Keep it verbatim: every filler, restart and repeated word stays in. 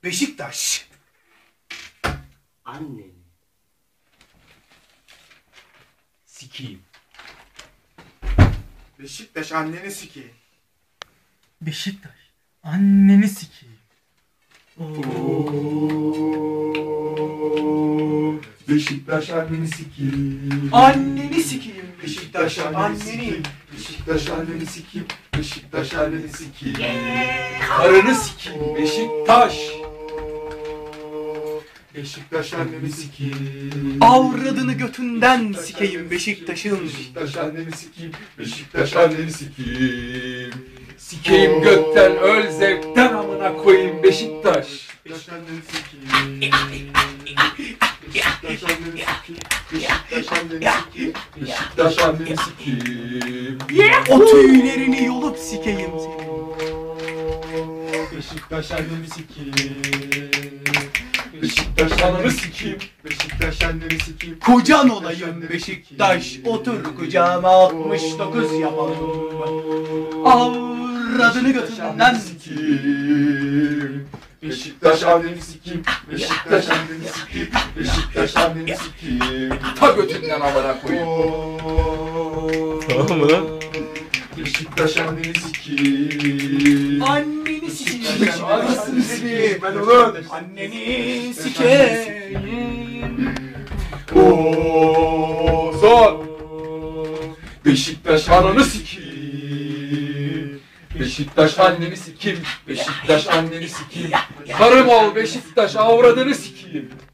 Beşiktaş. Anneni sikeyim. Beşiktaş anneni sikeyim. Beşiktaş. Anneni sikeyim. Beşiktaş anneni sikeyim. Anneni sikeyim. Beşiktaş anneni Anneni. sikeyim. Beşiktaş anneni sikeyim. Beşiktaş anneni sikeyim. Karını sikeyim Beşiktaş. Beşiktaş anneni sikeyim. Avradını götünden sikeyim Beşiktaş'ın. Beşiktaş anneni sikeyim. Beşiktaş anneni sikeyim. Sikeyim gökten öl zevkten amına koyayım Beşiktaş. Beşiktaş anneni sikeyim. Beşiktaş anneni sikeyim. Beşiktaş anneni sikeyim. Beşiktaş anneni sikeyim. O tüylerini yolup sikeyim seni. Beşiktaş anneni sikeyim. Beşiktaş anneni sikeyim. Beşiktaş anneni sikeyim. Kocan olayım Beşiktaş. Otur kucağıma altmış dokuz yapalım. Avradını götünden sikeyim. Beşiktaş anneni sikeyim. Beşiktaş anneni sikeyim. Beşiktaş anneni sikeyim. Ta götünden amına koyayım. Tamam mı lan? Beşiktaş anneni sikeyim. anneni sikeyim. Anasını sikeyim ben oğlum. Anneni sikeyim. Ooo son. Beşiktaş ananı sikeyim. Beşiktaş anneni sikeyim. Beşiktaş anneni sikeyim. Karım ol Beşiktaş avradını sikeyim.